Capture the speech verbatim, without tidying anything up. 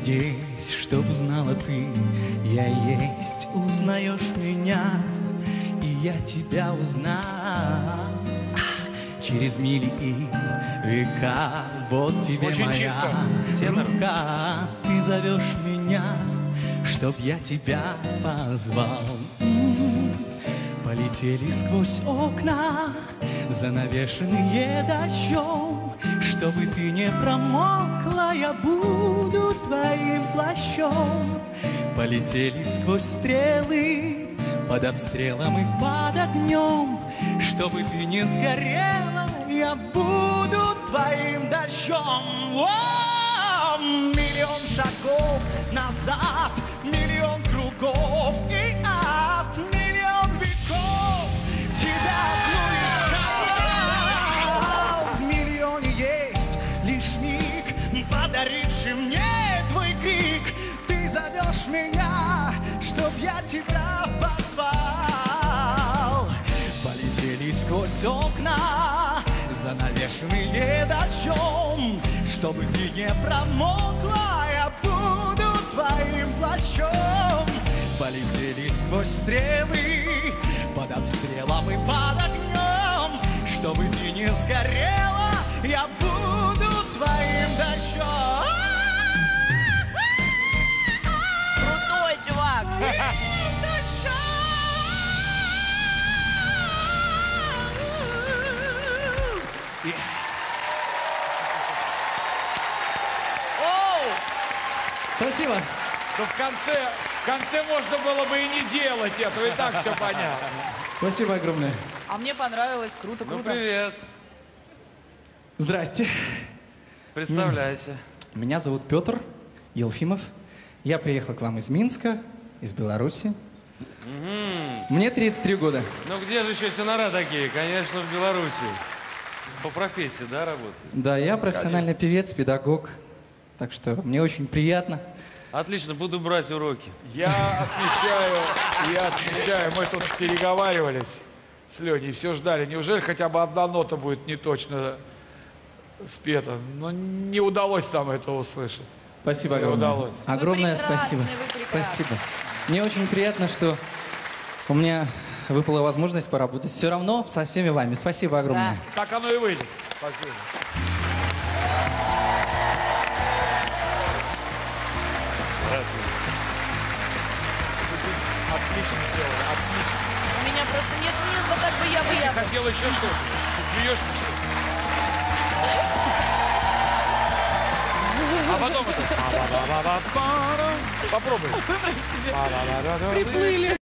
здесь, чтоб знала ты, я есть, узнаешь меня, и я тебя узнал. Через мили и века, вот тебе Очень моя чисто. рука, ты зовешь меня, чтоб я тебя позвал. Полетели сквозь окна, занавешенные дождем, чтобы ты не промокла, я буду твоим плащом. Полетели сквозь стрелы, под обстрелом и под огнем, чтобы ты не сгорела, я буду твоим дождем. О, миллион шагов назад, миллион кругов и ад, миллион веков тебя искал. В миллионе есть лишь миг, подаривший мне твой крик. Ты зовешь меня, чтоб я тебя позвал. Полетели сквозь окна, занавешенные дождем, чтобы ты не промокла, я буду твоим плащом. Полетели сквозь стрелы, под обстрелом и под огнем, чтобы ты не сгорела, я буду твоим дождем. Крутой чувак! Оу! Спасибо. Но в конце, в конце можно было бы и не делать этого, и так все понятно. Спасибо огромное. А мне понравилось. Круто, Ну, круто. привет. Здрасте. Представляйся. Меня зовут Петр Елфимов. Я приехал к вам из Минска, из Беларуси. Мне тридцать три года. Ну где же еще тенора такие? Конечно, в Беларуси. По профессии, да, работаешь? Да, я профессиональный певец, педагог. Так что мне очень приятно. Отлично, буду брать уроки. Я отмечаю, я отмечаю, мы тут переговаривались с Леней, все ждали. Неужели хотя бы одна нота будет не точно спета? Но не удалось нам этого услышать. Спасибо Не огромное. удалось. Огромное Вы прекрасны, спасибо. вы прекрасны. Спасибо. Мне очень приятно, что у меня выпала возможность поработать все равно со всеми вами. Спасибо огромное. Так оно и выйдет. Спасибо. Отлично сделано, отлично. У меня просто нет места, так бы я бы Ты я. хотел еще что-то? Ты смеешься, что ли? А потом это... Попробуй. Приплыли.